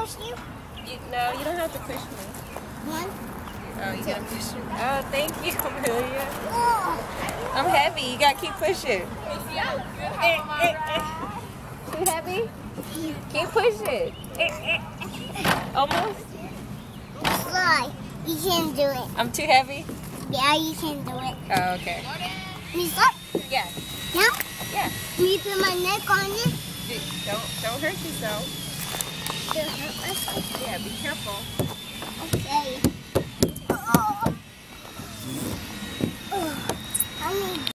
push you? No, you don't have to push me. One. Oh, you gotta push me. Oh, thank you, Amelia. Oh. I'm heavy. You gotta keep pushing. Too heavy? Keep pushing. Almost. Slide. You can do it. I'm too heavy? Yeah, you can do it. Oh, okay. You stop? Yeah. Yeah? Yeah. Can you put my neck on it? Don't hurt yourself. Don't hurt myself. Yeah, be careful. Okay.